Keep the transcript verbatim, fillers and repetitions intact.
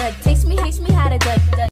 dud. Taste me, taste me how to dud dud.